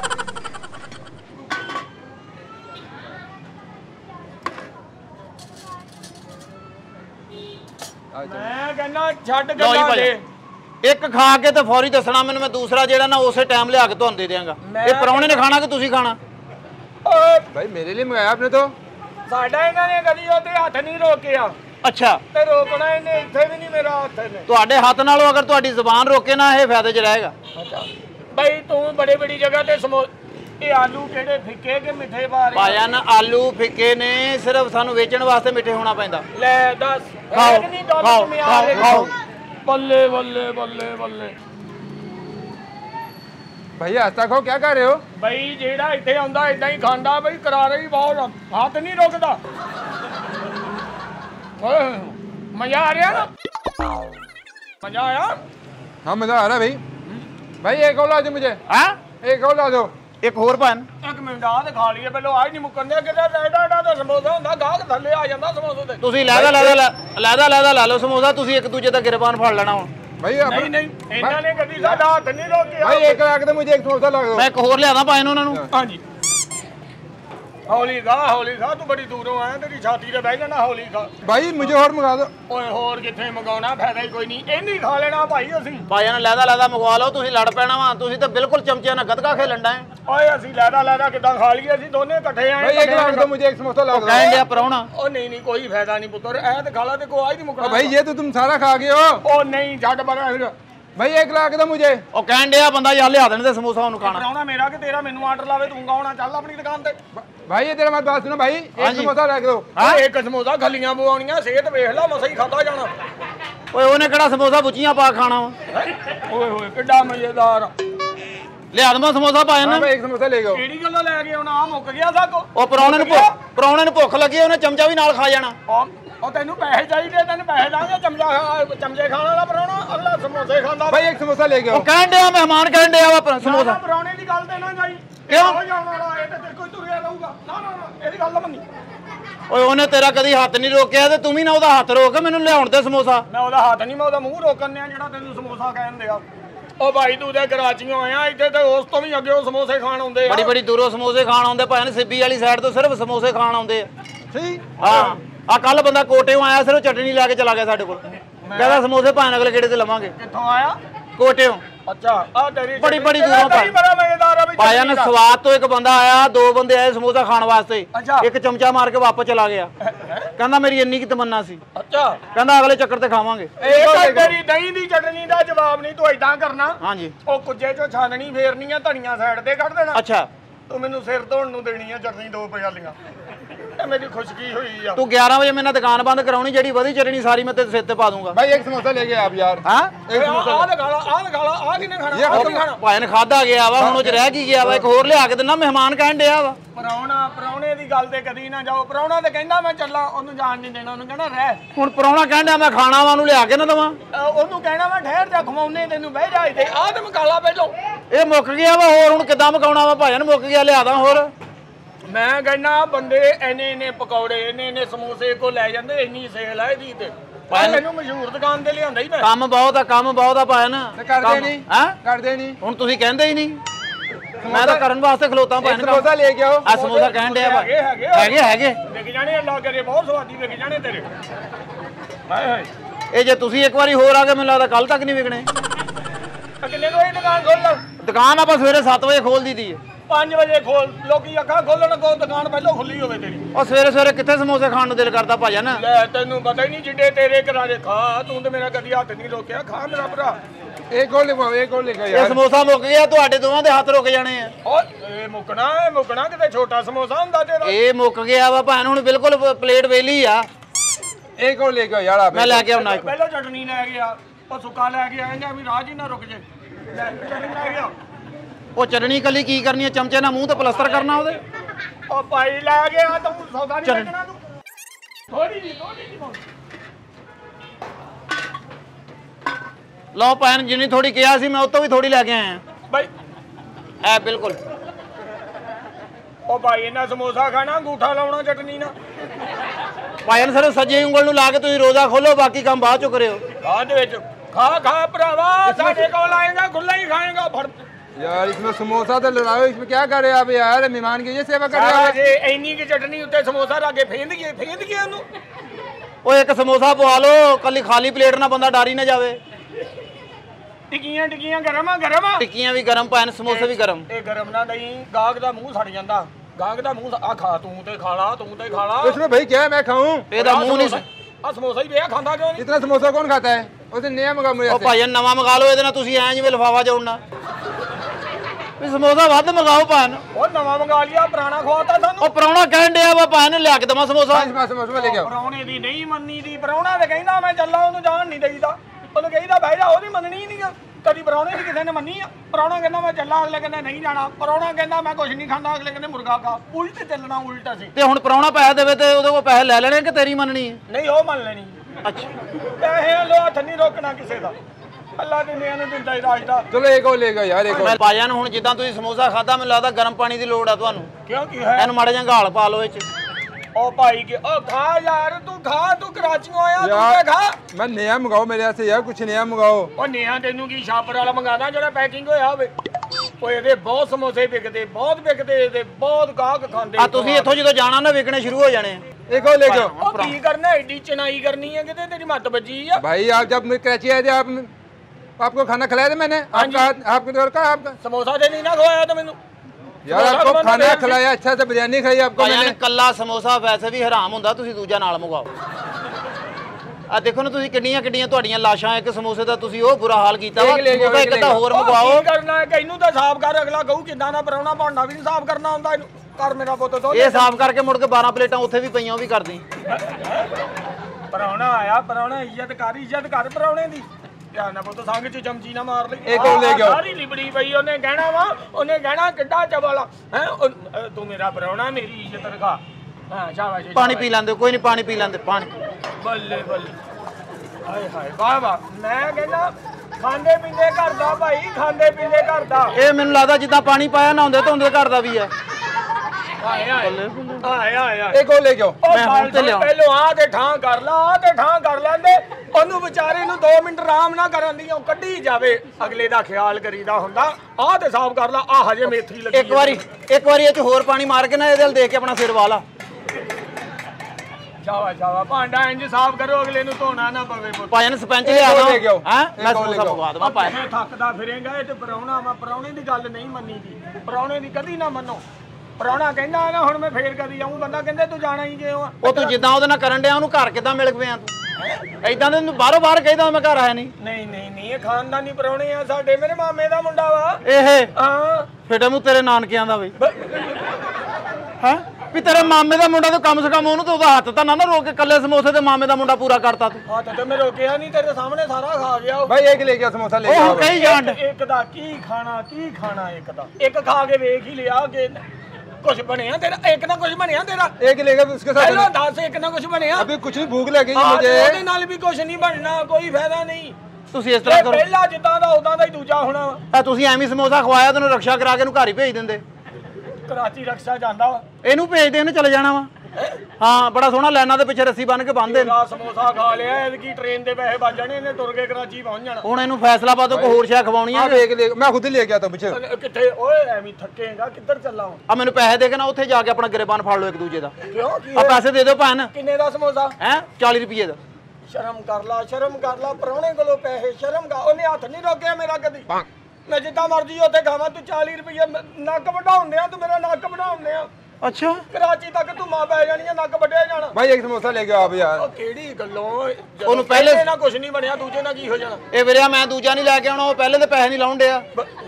ਮੈਂ ਕਹਿੰਦਾ ਛੱਡ ਲਓ ਜੀ ਗੱਲਾਂ ਭਾਈ। ਦੇ ਇੱਕ ਖਾ ਕੇ ਤੇ ਫੌਰੀ ਦੱਸਣਾ ਮੈਨੂੰ ਮੈਂ ਦੂਸਰਾ ਜਿਹੜਾ ਨਾ ਉਸੇ ਟਾਈਮ ਲਿਆ ਕੇ ਤੁਹਾਨੂੰ ਦੇ ਦਿਆਂਗਾ ਇਹ ਪਰੌਣੇ ਨੇ ਖਾਣਾ ਕਿ ਤੁਸੀਂ ਖਾਣਾ ਓਏ भाई मेरे लिए मंगाया आपने तो ਸਾਡਾ ਇਹਨਾਂ ਨੇ ਕਦੀ ਉਹਦੇ ਹੱਥ ਨਹੀਂ ਰੋਕਿਆ ਅੱਛਾ ਤੇ ਰੋਕਣਾ ਇਹਨੇ ਇੱਥੇ ਵੀ ਨਹੀਂ ਮੇਰਾ ਹੱਥ ਨੇ ਤੁਹਾਡੇ ਹੱਥ ਨਾਲੋਂ ਅਗਰ ਤੁਹਾਡੀ ਜ਼ੁਬਾਨ ਰੋਕੇ ਨਾ ਇਹ ਫਾਇਦੇ 'ਚ ਰਹੇਗਾ ਬਈ ਤੂੰ ਬੜੇ ਬੜੀ ਜਗ੍ਹਾ ਤੇ ਇਹ ਆਲੂ ਕਿਹੜੇ ਫਿੱਕੇ ਕਿ ਮਿੱਠੇ ਪਾ ਰਿਹਾ ਭਾਜਨ ਆਲੂ ਫਿੱਕੇ ਨੇ ਸਿਰਫ ਸਾਨੂੰ ਵੇਚਣ ਵਾਸਤੇ ਮਿੱਠੇ ਹੋਣਾ ਪੈਂਦਾ ਲੈ ਦੱਸ ਖਾਓ, ਇੱਕ ਨਹੀਂ ਗੱਲ ਖਾਓ, ਮੈਂ ਆ ਖਾਓ। ਬੱਲੇ ਬੱਲੇ ਬੱਲੇ ਬੱਲੇ भैया हंसता खाओ क्या कर रहे हो? ਬਈ ਜਿਹੜਾ ਇੱਥੇ ਆਉਂਦਾ ਇਦਾਂ ਹੀ ਖਾਂਦਾ ਬਈ ਕਰਾਰੇ ਹੀ ਬਹੁਤ ਹੱਥ ਨਹੀਂ ਰੁਕਦਾ ਓਏ ਮਜ਼ਾ ਆ ਰਿਹਾ ਨਾ ਮਜ਼ਾ ਆਇਆ हाँ मजा आ रहा है भाई। भाई एक और ला दो मुझे, ਹੈ एक और ला दो। ਇੱਕ ਹੋਰ ਭੈਣ ਇੱਕ ਮਿੰਟ ਆ ਤੇ ਖਾ ਲਈਏ ਪਹਿਲਾਂ ਆ ਹੀ ਨਹੀਂ ਮੁੱਕਣਦੇ ਕਿਤੇ ਐਡਾ ਦਾ ਸਮੋਸਾ ਹੁੰਦਾ ਗਾਹਕ ਥੱਲੇ ਆ ਜਾਂਦਾ ਸਮੋਸੇ ਤੇ ਤੁਸੀਂ ਲੈਦਾ ਲਾ ਲਓ ਸਮੋਸਾ ਤੁਸੀਂ ਇੱਕ ਦੂਜੇ ਦਾ ਗਿਰਬਾਨ ਫੜ ਲੈਣਾ ਹੁਣ भाई आप ਨਹੀਂ ਨਹੀਂ ਇਹਨਾਂ ਨੇ ਕਦੀ ਸਾਡਾ ਹੱਥ ਨਹੀਂ ਰੋਕਿਆ भाई एक ला के दो मुझे, एक समोसा ला दो। ਮੈਂ ਇੱਕ ਹੋਰ ਲਿਆਦਾ ਭਾਵੇਂ ਉਹਨਾਂ ਨੂੰ ਹਾਂਜੀ ਹੌਲੀ ਖਾ ਤੂੰ ਬੜੀ ਦੂਰੋਂ ਆਇਆ ਤੇਰੀ ਛਾਤੀ ਤੇ ਬਹਿ ਜਾਣਾ ਹੌਲੀ ਖਾ भाई मुझे और मंगा दो। ਓਏ ਹੋਰ ਕਿੱਥੇ ਮੰਗਾਉਣਾ ਫਾਇਦਾ ਹੀ ਕੋਈ ਨਹੀਂ ਇਹਨੀ ਖਾ ਲੈਣਾ ਭਾਈ ਅਸੀਂ ਭਾਈਆਂ ਨੇ ਲੈਦਾ ਮੰਗਵਾ ਲਓ ਤੁਸੀਂ ਲੜ ਪੈਣਾ ਵਾ ਤੁਸੀਂ ਤਾਂ ਬਿਲਕੁਲ ਚਮਚਿਆਂ ਨਾਲ ਗੱਤਕਾ ਖੇਲਣ ਦਾ ਓਏ ਅਸੀਂ ਲੈਦਾ ਕਿੱਦਾਂ ਖਾ ਲਈਏ ਅਸੀਂ ਦੋਨੇ ਇਕੱਠੇ ਆਏ भाई एक ला के दो मुझे, एक समोसा ला दो। ਕਹਿਣ ਡਿਆ ਪਰਾਉਣਾ ਉਹ ਨਹੀਂ ਕੋਈ ਫਾਇਦਾ ਨਹੀਂ ਪੁੱਤਰ ਐ ਤੇ ਖਾਲਾ ਤੇ ਕੋਈ ਆ ਹੀ ਨਹੀਂ ਮੁੱਕਣਾ भाई ये तो तुम सारा खा गए हो। ਉਹ ਨਹੀਂ ਛੱਡ ਪਰਾਂ ਫਿਰ भाई एक ला के दो मुझे। ਉਹ ਕਹਿਣ ਡਿਆ ਬੰਦਾ ਯਾਰ ਲਿਆ ਦੇਣ ਦੇ ਸਮੋਸਾ ਉਹਨੂੰ ਖਾਣਾ ਪਰਾਉਣਾ ਮੇਰਾ ਕਿ ਤੇਰਾ ਮੈਨੂੰ ਆਰਡਰ ਲਾਵੇ ਤੂੰ ਗਾਉਣਾ ਚੱਲ ਆਪਣੀ ਦੁਕਾਨ ਤੇ भाई ये तेरा मत बात सुनो भाई, एक हाँ जी। समोसा ला के दो। ਓਏ ਇੱਕ ਸਮੋਸਾ ਖੱਲੀਆਂ ਬਵਾਉਣੀਆਂ ਸਿਹਤ ਵੇਖ ਲਾ ਮਸਾ ਹੀ ਖਾਦਾ ਜਾਣਾ ਓਏ ਉਹਨੇ ਕਿਹੜਾ ਸਮੋਸਾ ਬੁੱਚੀਆਂ ਪਾ ਖਾਣਾ ਵਾ ਓਏ ਹੋਏ ਕਿੱਡਾ ਮਜ਼ੇਦਾਰ ਲਿਆ ਦਵਾਂ ਸਮੋਸਾ ਭਾਵੇਂ हाँ ਨਾ भाई एक समोसा ले गो। ਕਿਹੜੀ ਗੱਲੋਂ ਲੈ ਕੇ ਆਉਣਾ ਆ ਮੁੱਕ ਗਿਆ ਸਾਕੋ ਉਹ ਪਰਾਉਣੇ ਨੂੰ ਭੁੱਖ ਲੱਗੀ ਉਹਨੇ ਚਮਚਾ ਵੀ ਨਾਲ ਖਾ ਜਾਣਾ ਉਹ ਤੈਨੂੰ ਪੈਸੇ ਚਾਹੀਦੇ ਤੈਨੂੰ ਪੈਸੇ ਦਾਂਗੇ ਚਮਚੇ ਖਾਣ ਵਾਲਾ ਪਰਾਉਣਾ ਅਗਲਾ ਸਮੋਸੇ ਖਾਂਦਾ भाई एक समोसा ले ਉਹ गो। ਕਹਿਣ ਡਿਆ ਮਹਿਮਾਨ ਕਹਿਣ ਡਿਆ ਵਾ ਸਮੋਸਾ ਪਰਾਉਣੇ ਦੀ ਗੱਲ ਤੇ ਨਾ ਜਾਈ ਕਿਉਂ? ਹੋ ਜਾਣ ਵਾਲਾ ਇਹ ਤੇ ਤੇਰੇ ਕੋਈ ਤੁਰਿਆ ਰਹੂਗਾ ਨਾ ਇਹਦੀ ਗੱਲ ਨਾ ਮੰਨੀ ਓਏ ਉਹਨੇ ਤੇਰਾ ਕਦੀ ਹੱਥ ਨਹੀਂ ਰੋਕਿਆ ਤੇ ਤੂੰ ਵੀ ਨਾ ਉਹਦਾ ਹੱਥ ਰੋਕ ਮੈਨੂੰ ਲਿਆਉਣ ਦੇ ਸਮੋਸਾ ਮੈਂ ਉਹਦਾ ਹੱਥ ਨਹੀਂ ਮੈਂ ਉਹਦਾ ਮੂੰਹ ਰੋਕਣ ਨੇ ਜਿਹੜਾ ਤੈਨੂੰ ਸਮੋਸਾ ਕਹਿਣ ਦਿਆ ਉਹ ਭਾਈ ਤੂੰ ਤੇ ਕਰਾਚੀਓਂ ਆਇਆ ਇੱਥੇ ਤੇ ਉਸ ਤੋਂ ਵੀ ਅੱਗੇ ਉਹ ਸਮੋਸੇ ਖਾਣ ਆਉਂਦੇ ਆ ਬੜੀ ਦੂਰੋਂ ਸਮੋਸੇ ਖਾਣ ਆਉਂਦੇ ਭਾਵੇਂ ਸਿੱਬੀ ਵਾਲੀ ਸਾਈਡ ਤੋਂ ਸਿਰਫ ਸਮੋਸੇ ਖਾਣ ਆਉਂਦੇ ਆ सही। ਹਾਂ ਆ ਕੱਲ ਬੰਦਾ ਕੋਟਿਓਂ ਆਇਆ ਸਿਰਫ ਚਟਨੀ ਲੈ ਕੇ ਚਲਾ ਗਿਆ ਸਾਡੇ ਕੋਲ ਕਹਿੰਦਾ ਸਮੋਸੇ ਭਾਵੇਂ ਅਗਲੇ ਕਿਹੜੇ ਤੇ ਲਵਾਂਗੇ ਕਿੱਥੋਂ ਆਇਆ ਕੋਟਿਓਂ ਅੱਛਾ ਆ ਤੇਰੀ ਬੜੀ ਦੂਰੋਂ ਭਾਈ ਬੜਾ ਮਜ਼ੇਦਾਰ ਆ ਵੀ ਭਾਇਆ ਨੇ ਸਵਾਦ ਤੋਂ ਇੱਕ ਬੰਦਾ ਆਇਆ ਦੋ ਬੰਦੇ ਆਏ ਸਮੋਸਾ ਖਾਣ ਵਾਸਤੇ ਅੱਛਾ। ਇੱਕ ਚਮਚਾ ਮਾਰ ਕੇ ਵਾਪਸ ਚਲਾ ਗਿਆ ਕਹਿੰਦਾ ਮੇਰੀ ਇੰਨੀ ਕੀ ਤਮੰਨਾ ਸੀ ਅੱਛਾ ਕਹਿੰਦਾ ਅਗਲੇ ਚੱਕਰ ਤੇ ਖਾਵਾਂਗੇ ਇਹ ਤਾਂ ਤੇਰੀ ਦਹੀਂ ਦੀ ਚਟਨੀ ਦਾ ਜਵਾਬ ਨਹੀਂ ਤੂੰ ਏਦਾਂ ਕਰਨਾ ਹਾਂਜੀ ਉਹ ਕੁੱਜੇ ਚੋਂ ਛਾਨਣੀ ਫੇਰਨੀ ਆ ਧਨੀਆ ਸਾਈਡ ਤੇ ਕੱਢ ਦੇਣਾ ਅੱਛਾ ਤੂੰ ਮੈਨੂੰ ਸਿਰ ਧੋਣ ਨੂੰ ਦੇਣੀ ਆ ਚਟਨੀ 2 ਪਿਆਲੀਆਂ ਇਹ ਮੇਰੀ ਖੁਸ਼ਕੀ ਹੋਈ ਆ ਤੂੰ 11 ਵਜੇ ਮੇਰੇ ਨਾਲ ਦੁਕਾਨ ਬੰਦ ਕਰਾਉਣੀ ਜਿਹੜੀ ਵਧੀ ਚਟਣੀ ਸਾਰੀ ਮੈਂ ਤੇ ਸਿਰ ਤੇ ਪਾ ਦੂੰਗਾ भाई एक समोसा ले गए आप यार। ਹਾਂ एक समोसा ਆ ਲਗਾ ਲਾ ਆ ਕਿਨੇ ਖਾਣਾ ਆ ਕਿਨੇ ਖਾਣਾ ਭਾਈ ਨੇ ਖਾਦਾ ਗਿਆ ਵਾ ਹੁਣ ਉਹ ਚ ਰਹਿ ਕੀ ਗਿਆ ਵਾ ਇੱਕ ਹੋਰ ਲਿਆ ਕੇ ਦਿੰਦਾ ਮਹਿਮਾਨ ਕਹਿਣ ਡਿਆ ਵਾ ਪਰਾਉਣੇ ਦੀ ਗੱਲ ਤੇ ਕਦੀ ਨਾ ਜਾਓ ਪਰਾਉਣਾ ਤੇ ਕਹਿੰਦਾ ਮੈਂ ਚੱਲਾਂ ਉਹਨੂੰ ਜਾਣ ਨਹੀਂ ਦੇਣਾ ਉਹਨੂੰ ਕਹਿਣਾ ਰਹਿ ਹੁਣ ਪਰੌਣਾ ਕਹਿਣ ਡਿਆ ਮੈਂ ਖਾਣਾ ਵਾ ਉਹਨੂੰ ਲਿਆ ਕੇ ਨਾ ਦਵਾਂ ਉਹਨੂੰ ਕਹਿਣਾ ਮੈਂ ਠਹਿਰ ਜਾ ਖਵਾਉਨੇ ਤੈਨੂੰ ਬਹਿ ਜਾ ਇੱਥੇ ਆ ਤੇ ਮਕਾਲਾ ਪਹਿਲੋਂ ਇਹ ਮੁੱਕ ਗਿਆ ਵਾ ਹੋਰ ਹੁਣ ਕਿੱਦਾਂ ਮਕਾਉਣਾ ਵਾ ਭਾਈ ਨੇ ਮੁੱਕ ਗਿਆ ਲਿਆਦਾ ਹੋਰ ਮੈਂ ਕਹਿੰਦਾ ਬੰਦੇ ਇੰਨੇ ਪਕੌੜੇ ਇੰਨੇ ਸਮੋਸੇ ਕੋ ਲੈ ਜਾਂਦੇ ਇੰਨੀ ਸੇਲ ਆ ਇਹਦੀ ਤੇ ਮੈਨੂੰ ਮਸ਼ਹੂਰ ਦੁਕਾਨ ਤੇ ਲਿਆਂਦਾ ਹੀ ਮੈਂ ਕੰਮ ਬਹੁਤ ਆ ਭਾਈ ਨਾ कर दे नहीं, ਹੈ कर दे नहीं। ਹੁਣ ਤੁਸੀਂ ਕਹਿੰਦੇ ਹੀ ਨਹੀਂ ਮੈਂ ਤਾਂ ਕਰਨ ਵਾਸਤੇ ਖਲੋਤਾ ਭਾਈ एक ਨੇ समोसा ले गए हो। ਆ ਸਮੋਸਾ ਕਹਿਣ ਡਿਆ ਵਾ ਹੈਗੇ ਵਿਕ ਜਾਣੇ ਅੱਲਾ ਕਰੇ ਬਹੁਤ ਸਵਾਦੀ ਵਿਕ ਜਾਣੇ ਤੇਰੇ ਹਾਏ ਹਾਏ ਇਹ ਜੇ ਤੁਸੀਂ ਇੱਕ ਵਾਰੀ ਹੋਰ ਆ ਗਏ ਮੈਨੂੰ ਲੱਗਦਾ ਕੱਲ ਤੱਕ ਨਹੀਂ ਵਿਕਣੇ ਕਿੰਨੇ ਵਜੇ ਦੁਕਾਨ ਖੋਲ ਲਾ ਦੁਕਾਨ ਆਪਾਂ ਸਵੇਰੇ 7 ਵਜੇ ਖੋਲ ਦਿੱਤੀ ਹੈ 5 ਵਜੇ ਖੋਲ ਲੋਕੀ ਅੱਖਾਂ ਖੋਲਣ ਕੋ ਦੁਕਾਨ ਪਹਿਲਾਂ ਖੁੱਲੀ ਹੋਵੇ ਤੇਰੀ ਉਹ ਸਵੇਰੇ ਕਿੱਥੇ ਸਮੋਸੇ ਖਾਣ ਨੂੰ ਦਿਲ ਕਰਦਾ ਭਾਜਨ ਲੈ ਤੈਨੂੰ ਪਤਾ ਹੀ ਨਹੀਂ ਜਿੱਡੇ ਤੇਰੇ ਕਰਾਰੇ ਖਾ ਤੂੰ ਤੇ ਮੇਰਾ ਕਦੀ ਹੱਥ ਨਹੀਂ ਰੋਕਿਆ ਖਾ ਮੇਰਾ ਭਰਾ एक और ले गो, एक और ले गए ਇਹ यार। ਸਮੋਸਾ ਮੁੱਕ ਗਿਆ ਤੁਹਾਡੇ ਦੋਵਾਂ ਦੇ ਹੱਥ ਰੁਕ ਜਾਣੇ ਆ ਓਏ ਇਹ ਮੁੱਕਣਾ ਕਿਤੇ ਛੋਟਾ ਸਮੋਸਾ ਹੁੰਦਾ ਤੇਰਾ ਇਹ ਮੁੱਕ ਗਿਆ ਵਾ ਭਾਣ ਹੁਣ ਬਿਲਕੁਲ ਪਲੇਟ ਵੇਲੀ ਆ एक और ले गए यार आप। ਮੈਂ ਲੈ ਕੇ ਆਉਣਾ ਇੱਕ ਪਹਿਲਾਂ ਚਟਨੀ ਲੈ ਗਿਆ ਉਹ ਸੁੱਕਾ ਲੈ ਕੇ ਆਏਗਾ ਵੀ ਰਾਜ ਹੀ ਨਾ ਰੁਕ ਜੇ ਲੈ ਚਟਨੀ ਲੈ ਗਿਆ ਉਹ ਚਟਣੀ ਕੱਲੀ ਕੀ ਕਰਨੀ ਹੈ ਚਮਚੇ ਨਾਲ ਮੂੰਹ ਤੇ ਪਲਸਤਰ ਕਰਨਾ ਉਹਦੇ ਉਹ ਭਾਈ ਲੈ ਗਿਆ ਤੂੰ ਸੌਦਾ ਨਹੀਂ ਚੱਲ। ਵੇਚਣਾ ਤੂੰ ਥੋੜੀ ਜੀ ਲਓ ਭੈਣ ਜਿੰਨੀ ਥੋੜੀ ਕਿਹਾ ਸੀ ਮੈਂ ਉਹ ਤੋਂ ਵੀ ਥੋੜੀ ਲੈ ਕੇ ਆਇਆ ਭਾਈ ਐ ਬਿਲਕੁਲ ਉਹ ਭਾਈ ਇਹਨਾਂ ਸਮੋਸਾ ਖਾਣਾ ਅੰਗੂਠਾ ਲਾਉਣਾ ਚਟਨੀ ਨਾਲ ਭਾਈਨ ਸਿਰਫ ਸੱਜੇ ਉਂਗਲ ਨੂੰ ਲਾ ਕੇ ਤੁਸੀਂ ਰੋਜ਼ਾ ਖੋਲੋ ਬਾਕੀ ਕੰਮ ਬਾਅਦ ਚੋਂ ਕਰਿਓ ਬਾਅਦ ਵਿੱਚ ਖਾ ਭਰਾਵਾ ਸਾਡੇ ਕੋਲ ਆਏਗਾ ਖੁੱਲਾ ਹੀ ਖਾਏਗਾ ਫੜ यार इसमें समोसा तो लड़ाओ, इसमें क्या कर रहे हैं आप यार? मेहमान की ये सेवा कर रहे ਸਾਰਾ हो। ਜੇ ਇੰਨੀ ਕਿ ਚਟਨੀ ਉੱਤੇ ਸਮੋਸਾ ਰੱਖ ਕੇ ਫੇਂਦ ਗਿਆ ਉਹਨੂੰ ਓਏ ਇੱਕ ਸਮੋਸਾ ਪਵਾ ਲਓ ਕੱਲੀ ਖਾਲੀ ਪਲੇਟ ਨਾਲ ਬੰਦਾ ਡਰ ਹੀ ਨਾ ਜਾਵੇ ਟਿੱਕੀਆਂ ਗਰਮ ਆ ਟਿੱਕੀਆਂ ਵੀ ਗਰਮ ਭੈਣ ਸਮੋਸੇ ਵੀ ਗਰਮ ਇਹ ਗਰਮ ਨਾ ਦਈ ਗਾਹਕ ਦਾ ਮੂੰਹ ਸੜ ਜਾਂਦਾ ਗਾਹਕ ਦਾ ਮੂੰਹ ਆ ਖਾ ਤੂੰ ਤੇ ਖਾ ਲਾ तो इसमें भाई क्या है, मैं खाऊं? ਇਹਦਾ ਮੂੰਹ ਨਹੀਂ ਆ ਸਮੋਸਾ ਹੀ ਪਿਆ ਖਾਂਦਾ ਕਿਉਂ ਨਹੀਂ इतना समोसा कौन खाता है? उसे नया मंगा मुझे ਉਹ ਭਾਈਨ ਨਵਾਂ ਮੰਗਾ ਲਓ ਇਹਦੇ ਨਾਲ ਤੁਸੀਂ ਐਂ ਜਿਵੇਂ ਲਿਫਾਫਾ ਜੋੜਨਾ ਵੀ ਸਮੋਸਾ ਵੱਧ ਮੰਗਾਓ ਭੈਣ ਉਹ ਨਵਾਂ ਮੰਗਾ ਲਿਆ ਪੁਰਾਣਾ ਖਵਾਤਾ ਸਾਨੂੰ ਉਹ ਪਰੌਣਾ ਕਹਿਣ ਡਿਆ ਵਾ ਭੈਣ ਲਿਆ ਕੇ ਦਵਾਂ ਸਮੋਸਾ समोसा ले गया। ਪਰੌਣੇ ਦੀ ਨਹੀਂ ਮੰਨੀ ਦੀ ਪਰੌਣਾ ਤੇ ਕਹਿੰਦਾ ਮੈਂ ਚੱਲਾਂ ਉਹਨੂੰ ਜਾਣ ਨਹੀਂ ਦੇਈਦਾ ਉਹਨੂੰ ਕਹੀਦਾ ਬਹਿ ਜਾ ਉਹਦੀ ਮੰਨਣੀ ਹੀ ਨਹੀਂ ਕਦੀ ਪ੍ਰਾਹੁਣੇ ਦੀ ਕਿਸੇ ਨੇ ਮੰਨੀ ਆ? ਪ੍ਰਾਹੁਣਾ ਕਹਿੰਦਾ ਮੈਂ ਚੱਲਾਂ, ਅਗਲੇ ਕਹਿੰਦੇ ਨਹੀਂ ਜਾਣਾ। ਪ੍ਰਾਹੁਣਾ ਕਹਿੰਦਾ ਮੈਂ ਕੁਝ ਨਹੀਂ ਖਾਂਦਾ, ਅਗਲੇ ਕਹਿੰਦੇ ਮੁਰਗਾ ਖਾ। ਉਲਟ ਚੱਲਣਾ, ਉਲਟ ਅਸੀਂ। ਤੇ ਹੁਣ ਪ੍ਰਾਹੁਣਾ ਪੈਸੇ ਦੇਵੇ ਤੇ ਉਹਦੇ ਕੋਲ ਪੈਸੇ ਲੈ ਲੈਣੇ ਕਿ ਤੇਰੀ ਮੰਨਣੀ ਹੈ? ਨਹੀਂ, ਉਹ ਮੰਨ ਲੈਣੀ। ਅੱਛਾ, ਪੈਸੇ ਲੋ ਹੱਥ ਨਹੀਂ ਰੋਕਣਾ ਕਿਸੇ ਦਾ। ਅੱਲਾ ਦੇ ਨਿਆਂ ਨੂੰ ਦਿੰਦਾ ਹੀ ਰਾਜ ਦਾ। चलो एक और ले गए यार, एक और। ਮੈਂ ਪਾਇਆ ਨੂੰ ਹੁਣ ਜਿੱਦਾਂ ਤੁਸੀਂ ਸਮੋਸਾ ਖਾਦਾ, ਮੈਨੂੰ ਲੱਗਦਾ ਗਰਮ ਪਾਣੀ ਦੀ ਲੋੜ ਆ ਤੁਹਾਨੂੰ। ਕਿਉਂ ਕੀ ਹੈ? ਇਹਨੂੰ ਮਾੜੇ ਜਿਹਾ ਗਾਲ ਪਾ ਲਓ ਇਹ ਚ। ਉਹ ਭਾਈ ਕੇ ਉਹ ਖਾ ਯਾਰ, ਤੂੰ ਖਾ, ਤੂੰ ਕਰਾਚੀੋਂ ਆਇਆ, ਤੂੰ यार ਤੇ ਖਾ। मैं नया मंगाओ मेरे से यार, कुछ नया मंगाओ। ਉਹ ਨਿਆਂ ਤੈਨੂੰ ਕੀ ਛਾਪਰ ਵਾਲਾ ਮੰਗਾਦਾ ਜਿਹੜਾ ਪੈਕਿੰਗ ਹੋਇਆ ਹੋਵੇ? ਓਏ ਇਹਦੇ ਬਹੁਤ ਸਮੋਸੇ ਵਿਕਦੇ, ਬਹੁਤ ਵਿਕਦੇ, ਇਹਦੇ ਬਹੁਤ ਗਾਹਕ ਖਾਂਦੇ। ਆ ਤੁਸੀਂ ਇੱਥੋਂ ਜਦੋਂ ਜਾਣਾ ਨਾ ਵਿਕਣੇ ਸ਼ੁਰੂ ਹੋ ਜਾਣੇ ਆ। एक और ले जाओ ਉਹ ਕੀ ਕਰਨਾ, ਐਡੀ ਚਨਾਈ ਕਰਨੀ ਹੈ ਕਿਤੇ ਤੇਰੀ ਮੱਤ ਵੱਜੀ ਆ। भाई। आप जब कराची आए थे, आपको खाना खिलाया था मैंने? आपका आपके घर का आपका ਸਮੋਸਾ ਤੇ ਨਹੀਂ ਨਾ ਖਵਾਇਆ ਤਾਂ ਮੈਨੂੰ यार, आपको खाना खिलाया, अच्छा से बिरयानी खाई आपको ਭਾਈਆਂ मैंने। ਕੱਲਾ ਸਮੋਸਾ ਵੈਸੇ ਵੀ ਹਰਾਮ ਹੁੰਦਾ, ਤੁਸੀਂ ਦੂਜਾ ਨਾਲ ਮੰਗਵਾਓ। ਆ ਦੇਖੋ ਨਾ ਤੁਸੀਂ ਕਿੰਨੀਆਂ ਕਿੰਨੀਆਂ ਤੁਹਾਡੀਆਂ ਲਾਸ਼ਾਂ ਇੱਕ ਸਮੋਸੇ ਦਾ ਤੁਸੀਂ ਉਹ ਬੁਰਾ ਹਾਲ ਕੀਤਾ ਵਾ। ਸਮੋਸਾ ਇੱਕ ਤਾਂ ਹੋਰ ਮੰਗਵਾਓ। ਕੀ ਕਰਨਾ ਹੈ ਕਿ ਇਹਨੂੰ ਤਾਂ ਸਾਫ਼ ਕਰ, ਅਗਲਾ ਕਹੂ ਕਿਦਾਂ ਦਾ ਪਰੌਣਾ ਬਣਨਾ ਵੀ ਨਹੀਂ ਸਾਫ਼ ਕਰਨਾ ਹੁੰਦਾ ਇਹਨੂੰ। ਕਰ ਮੇਰਾ ਪੁੱਤ ਦੋ ਇਹ ਸਾਫ਼ ਕਰਕੇ ਮੁੜ ਕੇ 12 ਪਲੇਟਾਂ ਉੱਥੇ ਵੀ ਪਈਆਂ, ਉਹ ਵੀ ਕਰਦੀ। ਪਰੌਣਾ ਆਇਆ, ਪਰੌਣਾ ਇੱਜ਼ਤ ਕਰ ਪਰੌਣੇ ਦੀ। ਧਿਆਨ ਨਾਲ ਪੁੱਤ, ਸੰਗ ਚ ਚਮਚੀ ਨਾ ਮਾਰ ਲਈ। ਇੱਕ ਹੋਰ ਲੈ ਕੇ ਆਓ। ਸਾਰੀ ਲਿਬੜੀ ਪਈ, ਉਹਨੇ ਕਹਿਣਾ ਵਾ, ਉਹਨੇ ਕਹਿਣਾ ਕਿੱਡਾ ਚਵਲਾ ਹੈ। ਤੂੰ ਮੇਰਾ ਪਰੌਣਾ, ਮੇਰੀ ਇੱਜ਼ਤ ਰਖਾ। ਹਾਂ ਸ਼ਾਬਾਸ਼। ਪਾਣੀ ਪੀ ਲੈਂਦੇ, ਕੋਈ ਨਹੀਂ, ਪਾਣੀ ਪੀ ਲੈਂਦੇ, ਪਾਣੀ। ਬੱਲੇ ਬੱਲੇ, ਹਾਏ ਹਾਏ, ਵਾਹ ਵਾਹ। ਮੈਂ ਕਹਿੰਦਾ ਖਾਂਦੇ ਪੀਂਦੇ ਘਰ ਦਾ ਭਾਈ, ਖਾਂਦੇ ਪੀਂਦੇ ਘਰ ਦਾ। ਇਹ ਮੈਨੂੰ ਲੱਗਦਾ ਜਿੱਦਾਂ ਪਾਣੀ ਪਾਇਆ ਨਹਾਉਂਦੇ ਧੋਂਦੇ ਘਰ ਦਾ ਵੀ ਹੈ। ਹਾਏ ਹਾਏ ਹਾਏ ਹਾਏ। एक और ले जाओ। ਮੈਂ ਹੁਣ ਤੇ ਲਿਆਉਂ। ਪਹਿਲੋਂ ਆ ਤੇ ਠਾਂ ਕਰ ਲਾ, ਆ ਤੇ ਠਾਂ ਕਰ ਲੈਂਦੇ। ਉਹਨੂੰ ਵਿਚਾਰੇ ਨੂੰ 2 ਮਿੰਟ ਆਰਾਮ ਨਾ ਕਰਨ ਦੀ, ਉਹ ਕੱਢੀ ਜਾਵੇ। ਅਗਲੇ ਦਾ ਖਿਆਲ ਕਰੀਦਾ ਹੁੰਦਾ। ਆ ਤੇ ਸਾਫ਼ ਕਰ ਲਾ, ਆ ਹਜੇ ਮੇਥੀ ਲੱਗੀ। ਇੱਕ ਵਾਰੀ ਇਹ ਚ ਹੋਰ ਪਾਣੀ ਮਾਰ ਕੇ ਨਾ ਇਹਦੇ ਵੱਲ ਦੇਖ ਕੇ ਆਪਣਾ ਸਿਰ ਵਾਹ ਲਾ। ਸ਼ਾਬਾਸ਼ ਸ਼ਾਬਾਸ਼। ਭਾਂਡਾ ਇੰਜ ਸਾਫ਼ ਕਰੋ, ਅਗਲੇ ਨੂੰ ਧੋਣਾ ਨਾ ਪਵੇ। ਭਾਈਆਂ ਨੂੰ ਸਰਪੰਚ ਲਿਆ ਲੈ ਕੇ ਆਓ। ਹਾਂ ਮੈਂ ਇੱਕ ਹੋਰ ਲੈ ਸਮੋਸਾ ਕੇ ਆਓ। ਮੰਗਵਾ ਦਵਾਂ ਭਾਈ। ਕਿੱਥੇ ਥੱਕਦਾ ਫਿਰੇਗਾ? ਇਹ ਤੇ ਪਰੌਣਾ ਵਾ, ਪਰੌਣੇ ਦੀ ਗੱਲ ਨਹੀਂ ਮੰਨੀ ਦੀ। ਪਰੌਣੇ ਦੀ ਕਦੀ ਨਾ ਮੰਨੋ। ਪਰੌਣਾ ਕਹਿੰਦਾ ਨਾ ਹੁਣ ਮੈਂ ਫੇਰ ਕਦੀ ਆਊਂ, ਬੰਦਾ ਕਹਿੰਦੇ ਤੂੰ ਜਾਣਾ ਹੀ ਕਿਉਂ ਆ? ਉਹ ਤੂੰ ਜਿੱਦਾਂ ਉਹਦੇ ਨਾਲ ਕਰਨ ਡਿਆ, ਉਹਨੂੰ ਘਰ ਕਿੱਦਾਂ ਮਿਲ ਪਿਆ ਤੂੰ? ਐਦਾਂ ਦੇ ਬਾਹਰੋਂ ਬਾਹਰ ਕਹਿੰਦਾ ਮੈਂ ਘਰ ਆਇਆ ਨਹੀਂ। ਨਹੀਂ ਨਹੀਂ ਨਹੀਂ, ਇਹ ਖਾਨਦਾਨੀ ਪਰੌਣੇ ਆ ਸਾਡੇ। ਮੇਰੇ ਮਾਮੇ ਦਾ ਮੁੰਡਾ ਵਾ ਇਹ ਹਾਂ। ਫੇਟੇ ਮੂੰ ਤੇਰੇ ਨਾਨਕਿਆਂ ਦਾ ਬਈ ਹੈ ਵੀ ਤੇਰੇ ਮਾਮੇ ਦਾ ਮੁੰਡਾ ਤੂੰ ਕਮ ਸੇ ਕਮ ਉਹਨੂੰ ਤੇ ਉਹਦਾ ਹੱਥ ਤਾਂ ਨਾ ਰੋਕ ਕੇ ਕੱਲੇ ਸਮੋਸੇ ਤੇ ਮਾਮੇ ਦਾ ਮੁੰਡਾ ਪੂਰਾ ਕਰਤਾ ਤੂੰ। ਹੱਥ ਤੇ ਮੈਂ ਰੋਕਿਆ ਨਹੀਂ, ਤੇਰੇ ਸਾਹਮਣੇ ਸਾਰਾ ਖਾ ਗਿਆ ਉਹ। भाई एक ले गया समोसा ले ਉਹ जाओ। ਹੁਣ ਕਹੀ ਜਾਣ ਇੱਕ ਦਾ ਕੀ ਖਾਣਾ ਇੱਕ ਦਾ। ਇੱਕ ਖਾ ਕੇ ਵੇਖ ਹੀ ਲਿਆ ਕਿ ਕੁਝ ਬਣਿਆ ਤੇਰਾ। ਇੱਕ ਨਾ ਕੁਝ ਬਣਿਆ ਤੇਰਾ। एक ले गया उसके साथ। ਪਹਿਲਾਂ ਦੱਸ, ਇੱਕ ਨਾ ਕੁਝ ਬਣਿਆ। अभी कुछ नहीं, भूख लगी ਹਾਂ, मुझे। ਉਹਦੇ ਨਾਲ ਵੀ ਕੁਝ ਨਹੀਂ ਬਣਨਾ, ਕੋਈ ਫਾਇਦਾ ਨਹੀਂ। ਤੁਸੀਂ ਇਸ ਤਰ੍ਹਾਂ ਕਰੋ। ਪਹਿਲਾਂ ਜਿੱਦਾਂ ਦਾ ਉਦਾਂ ਦਾ ਹੀ ਦੂਜਾ ਹੋਣਾ ਵਾ। ਆ ਤੁਸੀਂ ਐਵੇਂ ਸਮੋਸਾ ਖਵਾਇਆ ਤੈਨੂੰ ਰਕਸ਼ਾ ਕਰਾ ਕੇ ਇਹਨੂੰ ਘਰ ਹੀ ਭੇਜ ਦਿੰਦੇ। ਕਰਾਚੀ ਰਕਸ਼ਾ ਜਾਂਦਾ ਵਾ। ਇਹਨੂੰ ਭੇਜਦੇ, ਇਹਨੇ ਚਲੇ ਜਾਣਾ ਵਾ। ਹਾਂ, ਬੜਾ ਸੋਹਣਾ ਲਾਈਨਾਂ ਦੇ ਪਿੱਛੇ ਰੱਸੀ ਬੰਨ ਕੇ ਬੰਨ੍ਹਦੇ ਨੇ। ਆ ਸਮੋਸਾ ਖਾ ਲਿਆ, ਇਹਦੀ ਟ੍ਰੇਨ ਦੇ ਪੈਸੇ ਵੱਜ ਜਾਣੇ, ਇਹਨੇ ਤੁਰ ਕੇ ਕਰਾਚੀ ਪਹੁੰਚ ਜਾਣਾ। ਹੁਣ ਇਹਨੂੰ ਫੈਸਲਾਬਾਦ ਤੋਂ ਕੋਈ ਹੋਰ ਸ਼ੈ ਖਵਾਉਣੀ ਆ। आप एक ले, मैं खुद ही ले गया था पीछे। ਕਿੱਥੇ ਓਏ ਐਵੇਂ ਥੱਕੇਗਾ, ਕਿੱਧਰ ਚੱਲਾ ਹੁਣ? ਆ ਮੈਨੂੰ ਪੈਸੇ ਦੇ ਕੇ ਨਾ ਉੱਥੇ ਜਾ ਕੇ ਆਪਣਾ ਗਰੇਬਾਨ ਫੜ ਲਓ ਇੱਕ ਦੂਜੇ ਦਾ। ਕਿਉਂ ਕੀ ਆ ਪੈਸੇ ਦੇ ਦਿਓ ਭੈਣ। ਕਿੰਨੇ ਦਾ ਸਮੋਸਾ? ਹੈ 40 ਰੁਪਏ ਦਾ। ਸ਼ਰਮ ਕਰ ਲਾ, ਸ਼ਰਮ ਕਰ ਲਾ। ਪਰੌਣੇ ਕੋਲੋਂ ਪੈਸੇ, ਸ਼ਰਮ ਕਰ। ਉਹਨੇ ਹੱਥ ਨਹੀਂ ਰੋਕਿਆ ਮੇਰਾ ਕਦੀ। ਮੈਂ ਜਿੱਦਾਂ ਮਰਜ਼ੀ ਉੱਥੇ ਖਾਵਾਂ, ਤੂੰ 40 ਰੁਪਏ ਨੱਕ ਵਢਾਉਂਦੇ ਆ, ਤੂੰ ਮੇਰਾ ਨੱਕ ਵਢਾਉਂਦੇ ਆ। ਅੱਛਾ, ਕਰਾਚੀ ਤੱਕ ਧੁੰਮਾਂ ਪੈ ਜਾਣੀਆਂ, ਨੱਕ ਵੱਢਿਆ ਜਾਣਾ। भाई एक समोसा ले गया आप यार। ਉਹ ਕਿਹੜੀ ਗੱਲੋਂ? ਉਹਨੂੰ ਪਹਿਲੇ ਨਾਲ ਕੁਝ ਨਹੀਂ ਬਣਿਆ, ਦੂਜੇ ਨਾਲ ਕੀ ਹੋ ਜਾਣਾ? ਇਹ ਵੀਰਿਆ ਮੈਂ ਦੂਜਾ ਨਹੀਂ ਲੈ ਕੇ ਆਉਣਾ, ਉਹ ਪਹਿਲੇ ਦੇ ਪੈਸੇ ਨਹੀਂ ਲਾਉਣ ਡਿਆ।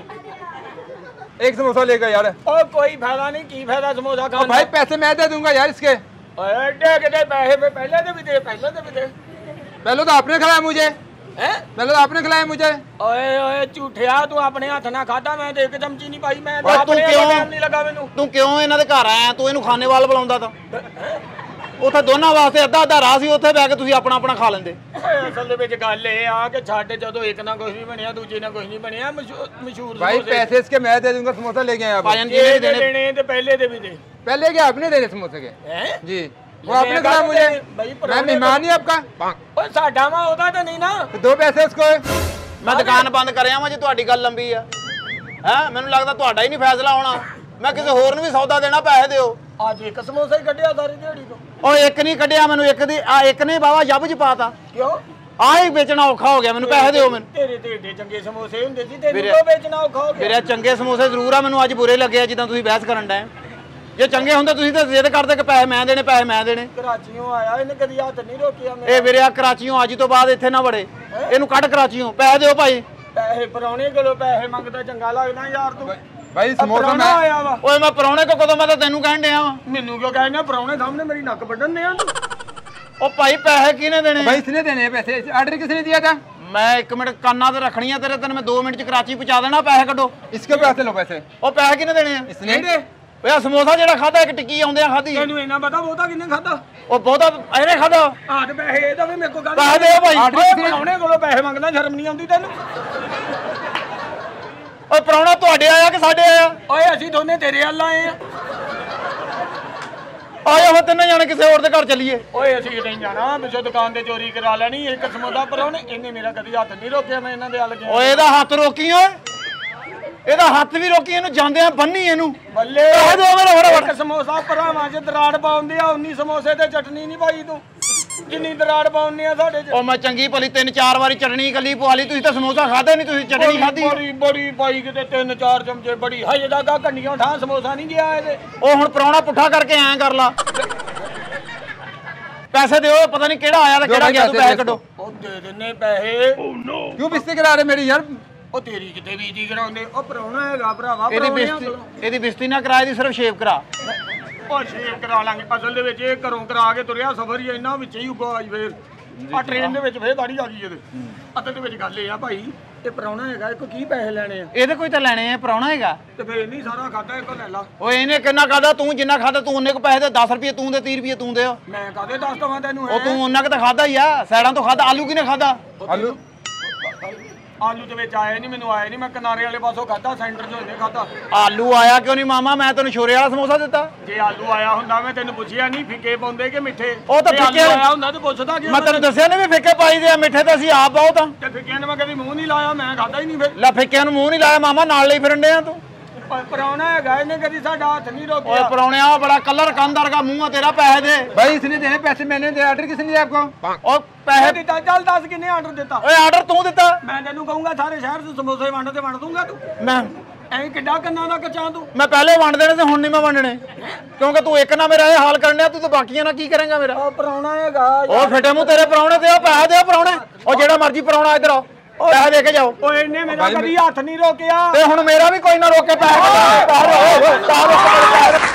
एक समोसा ले गया यार। ਉਹ ਕੋਈ ਫਾਇਦਾ ਨਹੀਂ। ਕੀ ਫਾਇਦਾ ਸਮੋਸਾ ਖਾਣ ਦਾ? भाई पैसे मैं दे दूंगा यार इसके। ਓਏ ਐਡੇ ਕਿਤੇ ਪੈਸੇ ਫੇ ਪਹਿਲੇ ਦੇ ਵੀ ਦੇ, ਪਹਿਲੇ ਦੇ ਵੀ ਦੇ। पहले तो आपने खिलाया मुझे। ਹੈ पहले तो आपने खिलाया मुझे। ਓਏ ਓਏ ਝੂਠਿਆ, ਤੂੰ ਆਪਣੇ ਹੱਥ ਨਾਲ ਖਾਦਾ, ਮੈਂ ਤੇ ਇੱਕ ਚਮਚੀ ਨਹੀਂ ਪਾਈ। ਮੈਂ ਓਏ ਤੂੰ ਆਪਣੇ ਕਿਉਂ? ਟਾਈਮ ਨਹੀਂ ਲੱਗਾ ਮੈਨੂੰ। ਤੂੰ ਕਿਉਂ ਇਹਨਾਂ ਦੇ ਘਰ ਆਇਆ? ਤੂੰ ਇਹਨੂੰ ਖਾਨੇਵਾਲ ਬੁਲਾਉਂਦਾ ਤਾਂ। ਉੱਥੇ ਦੋਨਾਂ ਵਾਸਤੇ ਅੱਧਾ ਅੱਧਾ ਰਾਹ ਸੀ, ਉੱਥੇ ਬਹਿ ਕੇ ਤੁਸੀਂ ਆਪਣਾ ਆਪਣਾ ਖਾ ਲੈਂਦੇ। ਓਏ ਅਸਲ ਦੇ ਵਿੱਚ ਗੱਲ ਇਹ ਆ ਕਿ ਛੱਡ, ਜਦੋਂ ਇੱਕ ਨਾਲ ਕੁਝ ਨਹੀਂ ਬਣਿਆ, ਦੂਜੇ ਨਾਲ ਕੁਝ ਨਹੀਂ ਬਣਿਆ। ਮਸ਼ਹੂਰ भाई पैसे इसके मैं दे दूंगा, समोसा ले गए आप। ਭਾਜਨ ਜੀ ਨੇ ਦੇਣੇ। ਦੇਣੇ ਤੇ ਪਹਿਲੇ ਦੇ ਵੀ ਦੇ। पहले क्या आपने देने समोसे के? ਹੈ जी वो आपने खिलाया मुझे। मैं मेहमान ही आपका। ਓਏ ਸਾਡਾ ਵਾ, ਉਹਦਾ ਤਾਂ ਨਹੀਂ ਨਾ। तो दो पैसे उसको। ਮੈਂ ਦੁਕਾਨ ਬੰਦ ਕਰਿਆ ਵਾਂ ਜੇ ਤੁਹਾਡੀ ਗੱਲ ਲੰਬੀ ਆ। ਹੈ ਮੈਨੂੰ ਲੱਗਦਾ ਤੁਹਾਡਾ ਹੀ ਨਹੀਂ ਫੈਸਲਾ ਹੋਣਾ। ਮੈਂ ਕਿਸੇ ਹੋਰ ਨੂੰ ਵੀ ਸੌਦਾ ਦੇਣਾ, ਪੈਸੇ ਦਿਓ। ਅੱਜ ਇੱਕ ਸਮੋਸਾ ਹੀ ਕੱਢਿਆ ਸਾਰੀ ਦਿਹਾੜੀ ਤੋਂ। ਉਹ ਇੱਕ ਨਹੀਂ ਕੱਢਿਆ ਮੈਨੂੰ, ਇੱਕ ਦੀ ਆ ਇੱਕ ਨੇ ਬਾਵਾ ਜੱਬ ਚ ਪਾਤਾ। ਕਿਉਂ? ਆਹ ਹੀ ਵੇਚਣਾ ਔਖਾ ਹੋ ਗਿਆ ਮੈਨੂੰ, ਪੈਸੇ ਦਿਓ ਮੈਨੂੰ। ਤੇਰੇ ਤੇ ਏਡੇ ਚੰਗੇ ਸਮੋਸੇ ਹੁੰਦੇ ਸੀ, ਤੈਨੂੰ ਵੀਰੇ- ਕਿਉਂ ਵੇਚਣਾ ਔਖਾ ਹੋ ਗਿਆ? ਮੇਰੇ ਚੰਗੇ ਸਮੋਸੇ ਜ਼ਰੂਰ ਆ, ਮੈਨੂੰ ਅੱਜ ਬੁਰੇ ਲੱਗੇ ਆ ਜਿੱਦਾਂ ਤੁਸੀਂ ਬਹਿਸ ਕਰਨ ਡਏ। ਜੇ ਚੰਗੇ ਹੁੰਦੇ ਤੁਸੀਂ ਤਾਂ ਜ਼ਿੱਦ ਕਰਦੇ ਕਿ ਪੈਸੇ ਮੈਂ ਦੇਣੇ, ਪੈਸੇ ਮੈਂ ਦੇਣੇ। ਕਰਾਚੀੋਂ ਆਇਆ, ਇਹਨੇ ਕਦੀ ਹੱਥ ਨਹੀਂ ਰੋਕਿਆ ਮੇਰਾ। ਇਹ ਵੀਰੇ ਆ ਕਰਾਚੀੋਂ ਅੱਜ ਤੋਂ ਬਾਅਦ ਇੱਥੇ ਨਾ ਵੜੇ। ਇਹਨੂੰ ਕੱਢ ਕਰਾਚੀੋਂ, ਪੈਸੇ ਦਿਓ ਭਾਈ। ਪੈਸੇ ਪਰੌਣੇ ਕੋਲੋਂ ਪੈਸੇ ਮੰਗਦਾ ਚੰਗਾ ਲੱਗਦਾ ਯਾਰ ਤੂੰ। भाई समोसा ਪਰੌਣਾ मैं। ਆਇਆ ਵਾ। ਓਏ ਮੈਂ ਪਰੌਣੇ ਕੋ ਕਦੋਂ, ਮੈਂ ਤਾਂ ਤੈਨੂੰ ਕਹਿਣ ਡਿਆ ਵਾਂ। ਮੈਨੂੰ ਕਿਉਂ ਕਹਿੰਦਾ? ਪਰੌਣੇ ਸਾਹਮਣੇ ਮੇਰੀ ਨੱਕ ਵੱਢਣ ਦੇ ਆ ਤੂੰ। ਉਹ ਭਾਈ ਪੈਸੇ ਕਿਹਨੇ ਦੇਣੇ? भाई इसने देने हैं पैसे। ऑर्डर किसने दिया था? ਮੈਂ 1 ਮਿੰਟ ਕੰਨਾਂ ਤੇ ਰੱਖਣੀਆਂ ਤੇਰੇ, ਤੈਨੂੰ ਮੈਂ 2 ਮਿੰਟ ਚ ਕਰਾਚੀ ਪਹੁੰਚਾ ਦੇਣਾ। ਪੈਸੇ ਕੱਢੋ। इसके पैसे लो पैसे। ਉਹ ਪੈਸੇ ਕਿਹਨੇ ਦੇਣੇ ਆ? इसने ਓਏ ਆਹ ਸਮੋਸਾ ਜਿਹੜਾ ਖਾਦਾ, ਇੱਕ ਟਿੱਕੀ ਆਉਂਦਿਆਂ ਖਾਦੀ। ਤੈਨੂੰ ਇੰਨਾ ਪਤਾ ਬਹੁਤਾ ਕਿੰਨੇ ਖਾਦਾ? ਉਹ ਬਹੁਤਾ ਇਹਨੇ ਖਾਦਾ। ਆਹ ਤੇ ਪੈਸੇ ਇਹਦਾ ਵੀ ਮੇਰੇ ਕੋਲ ਗੱਲ ਪੈਸੇ ਦਿਓ ਭਾਈ। ਪਰਾਉਣੇ ਕੋਲੋਂ ਪੈਸੇ ਮੰਗਣਾ ਸ਼ਰਮ ਨਹੀਂ ਆਉਂਦੀ ਤੈਨੂੰ? ਓਏ ਪ੍ਰਾਹੁਣਾ ਤੁਹਾਡੇ ਆਇਆ ਕਿ ਸਾਡੇ ਆਇਆ? ਓਏ ਅਸੀਂ ਦੋਨੇ ਤੇਰੇ ਵੱਲ ਆਏ ਆ। ਆਇਆ ਹੋ ਤਿੰਨੇ ਜਾਣੇ ਕਿਸੇ ਹੋਰ ਦੇ ਘਰ ਚੱਲੀਏ। ਓਏ ਅਸੀਂ ਕਿਤੇ ਨਹੀਂ ਜਾਣਾ, ਪਿੱਛੋਂ ਦੁਕਾਨ ਤੇ ਚੋਰੀ ਕਰਾ ਲੈਣੀ। ਇੱਕ ਸਮੋਸਾ ਪਰਾਉਣੇ, ਇਹਨੇ ਮੇਰਾ ਕਦੀ ਹੱਥ ਨਹੀਂ ਰੋਕਿਆ। ਮੈਂ ਇਹਨਾਂ ਦੇ ਵੱਲ ਗਿਆ। ਓਏ ਇਹਦਾ ਹੱਥ ਰੋਕੀ ਓਏ, ਇਹਦਾ ਹੱਥ ਵੀ ਰੋਕੀ, ਇਹਨੂੰ ਜਾਂਦਿਆਂ ਬੰਨੀ ਇਹਨੂੰ। ਬੱਲੇ ਪੈਸੇ ਦਿਓ ਮੇਰੇ ਫਟਾਫਟ। ਇੱਕ ਸਮੋਸਾ ਭਰਾਵਾਂ 'ਚ ਦਰਾੜ ਪਾਉਂਦੇ ਆ, 19 ਸਮੋਸੇ ਤੇ ਚਟਨੀ ਨਹੀਂ ਪਾਈ ਤੂੰ, ਜਿੰਨੀ ਦਰਾੜ ਪਾਉਂਦੇ ਆ ਸਾਡੇ 'ਚ। ਉਹ ਮੈਂ ਚੰਗੀ ਭਲੀ 3-4 ਵਾਰੀ ਚਟਣੀ ਕੱਲੀ ਪਵਾ ਲਈ, ਤੁਸੀਂ ਤਾਂ ਸਮੋਸਾ ਖਾਦੇ ਨਹੀਂ, ਤੁਸੀਂ ਚਟਣੀ ਖਾਦੀ। ਬੜੀ ਪਾਈ ਕਿਤੇ 3-4 ਚਮਚੇ ਬੜੀ। ਹਜੇ ਤੱਕ ਕੰਡੀਆਂ ਠਾਂ ਸਮੋਸਾ ਨਹੀਂ ਗਿਆ ਇਹਦੇ। ਉਹ ਹੁਣ ਪ੍ਰਾਹੁਣਾ ਪੁੱਠਾ ਕਰਕੇ ਐਂ ਕਰ ਲਾ। ਪੈਸੇ ਦਿਓ, ਪਤਾ ਨਹੀਂ ਕਿਹੜਾ ਆਇਆ ਤੇ ਕਿਹੜਾ ਗਿਆ, ਤੂੰ ਪੈਸੇ ਕੱਢੋ। ਉਹ ਦੇ ਦਿੰਨੇ ਪੈਸੇ। क्यों बिस्ती करा रहे मेरी यार? ਉਹ ਤੇਰੀ ਕਿਤੇ ਬੀਜੀ ਕਰਾਉਂਦੇ। ਉਹ ਪਰਾਉਣਾ ਹੈਗਾ ਭਰਾਵਾ, ਇਹਦੀ ਬਿਸਤੀ ਨਾ ਕਰਾਏ ਦੀ, ਸਿਰਫ ਸ਼ੇਪ ਕਰਾ। ਉਹ ਸ਼ੇਰ ਕਰਾ ਲਾਂਗੇ। ਅਸਲ ਦੇ ਵਿੱਚ ਇਹ ਘਰੋਂ ਕਰਾ ਕੇ ਤੁਰਿਆ, ਸਫਰ ਹੀ ਇੰਨਾ ਵਿੱਚ ਹੀ ਉਗਾਈ। ਫੇਰ ਆ ਟ੍ਰੇਨ ਦੇ ਵਿੱਚ ਫੇਰ ਗਾੜੀ ਆ ਗਈ ਇਹਦੇ। ਅਸਲ ਦੇ ਵਿੱਚ ਗੱਲ ਇਹ ਆ ਭਾਈ, ਇਹ ਪਰਾਉਣਾ ਹੈਗਾ, ਇਹ ਕੋ ਕੀ ਪੈਸੇ ਲੈਣੇ ਆ? ਇਹਦੇ ਕੋਈ ਤਾਂ ਲੈਣੇ ਆ, ਪ੍ਰਾਹੁਣਾ ਹੈਗਾ ਤੇ ਫੇਰ ਨਹੀਂ ਸਾਰਾ ਖਾਦਾ ਇਹ ਕੋ ਲੈ ਲਾ। ਓਏ ਇਹਨੇ ਕਿੰਨਾ ਖਾਦਾ? ਤੂੰ ਜਿੰਨਾ ਖਾਦਾ ਤੂੰ ਉਹਨੇ ਕੋ ਪੈਸੇ ਦੇ। 10 ਰੁਪਏ ਤੂੰ ਦੇ, 30 ਰੁਪਏ ਤੂੰ ਦੇ। ਮੈਂ ਕਾਹਦੇ ਦੱਸ ਦਵਾਂ ਤੈਨੂੰ? ਉਹ ਤੂੰ ਉਹਨਾਂ ਕ ਤਾਂ ਖਾਦਾ ਹੀ ਆ, ਸਾਈਡਾਂ ਤੋਂ ਖਾਦਾ। ਆਲੂ ਕਿਨੇ ਖਾਦਾ? आलू ਆਲੂ ਦੇ ਵਿੱਚ ਆਏ ਨਹੀਂ, ਮੈਨੂੰ ਆਏ ਨਹੀਂ। ਮੈਂ ਕਿਨਾਰੇ ਵਾਲੇ ਪਾਸੋਂ ਖਾਦਾ, ਸੈਂਟਰ 'ਚੋਂ ਇਹਨੇ ਖਾਦਾ। ਆਲੂ ਆਇਆ ਕਿਉਂ ਨਹੀਂ ਮਾਮਾ? ਮੈਂ ਤੈਨੂੰ ਛੋਰੇ ਵਾਲਾ ਸਮੋਸਾ ਦਿੱਤਾ। ਜੇ ਆਲੂ ਆਇਆ ਹੁੰਦਾ ਮੈਂ ਤੈਨੂੰ ਪੁੱਛਿਆ ਨਹੀਂ ਫਿੱਕੇ ਪਾਉਂਦੇ ਕਿ ਮਿੱਠੇ? ਉਹ ਤਾਂ ਜੇ ਆਲੂ ਫਿੱਕੇ ਆਇਆ ਹੁੰਦਾ ਤੇ ਪੁੱਛਦਾ ਕਿ ਮੈਂ ਤੈਨੂੰ ਦੱਸਿਆ ਨਹੀਂ ਵੀ ਫਿੱਕੇ ਪਾਈ ਦੇ ਆ, ਮਿੱਠੇ ਤਾਂ ਅਸੀਂ ਆਪ ਬਹੁਤ ਆ। ਤੇ ਫਿੱਕਿਆਂ ਨੇ ਮੈਂ ਕਦੀ ਮੂੰਹ ਨਹੀਂ ਲਾਇਆ, ਮੈਂ ਖਾਦਾ ਹੀ ਨਹੀਂ। ਫਿਰ ਲੈ ਫਿੱਕਿਆਂ ਨੂੰ ਮੂੰਹ ਨਹੀਂ ਲਾਇਆ ਮਾਮਾ, ਨਾਲ ਲਈ ਫਿਰਨ ਡਿਆ ਤੂੰ। ਪਰਾਉਣਾ ਹੈਗਾ, ਇਹਨੇ ਕਦੀ ਸਾਡਾ ਹੱਥ ਨਹੀਂ ਓਏ ਰੋਕਿਆ। ਪਰੌਣਿਆ ਬੜਾ ਕਲਰ ਕੰਦਰ ਦਾ ਮੂੰਹ ਆ ਤੇਰਾ। ਪੈਸੇ ਦੇ। भाई इसने देने पैसे, मैंने दे। ऑर्डर किसने दिया आपको? ਉਹ ਪੈਸੇ ਦਿੱਤਾ, ਚੱਲ ਦੱਸ ਕਿੰਨੇ ਆਰਡਰ ਦਿੱਤਾ? ਓਏ ਆਰਡਰ ਤੂੰ ਦਿੱਤਾ। ਮੈਂ ਤੈਨੂੰ ਕਹੂੰਗਾ ਸਾਰੇ ਸ਼ਹਿਰ 'ਚ ਸਮੋਸੇ ਵੰਡ ਤੇ ਵੰਡ ਦੂੰਗਾ ਤੂੰ। ਮੈਂ ਐਂ ਕਿੱਡਾ ਕੰਨਾਂ ਦਾ ਕੱਚਾ ਤੂੰ। ਮੈਂ ਪਹਿਲੇ ਵੰਡ ਦੇਣੇ ਤੇ ਹੁਣ ਨਹੀਂ ਮੈਂ ਵੰਡਣੇ, ਕਿਉਂਕਿ ਤੂੰ ਇੱਕ ਨਾ ਮੇਰਾ ਇਹ ਹਾਲ ਕਰਨਿਆ, ਤੂੰ ਤਾਂ ਬਾਕੀਆਂ ਨਾਲ ਕੀ ਕਰੇਂਗਾ ਮੇਰਾ? ਉਹ ਪਰਾਉਣਾ ਹੈਗਾ। ਉਹ ਫਿੱਟੇ ਮੂੰਹ ਤੇਰੇ ਪਰੌਣੇ ਤੇ, ਉਹ ਪੈਸੇ ਦੇ ਪਰੌਣੇ। ਉਹ ਜਿਹੜਾ ਮਰਜ਼ੀ ਪਰੌਣਾ ਇੱਧਰ ਆਓ, ਪੈਸੇ ਦੇ ਕੇ ਜਾਓ। ਓਏ ਇਹਨੇ ਮੇਰਾ ਕਦੀ ਹੱਥ ਨਹੀਂ ਰੋਕਿਆ। ਤੇ ਹੁਣ ਮੇਰਾ ਵੀ ਕੋਈ ਨਾ ਰੋਕੇ ਪੈਸੇ।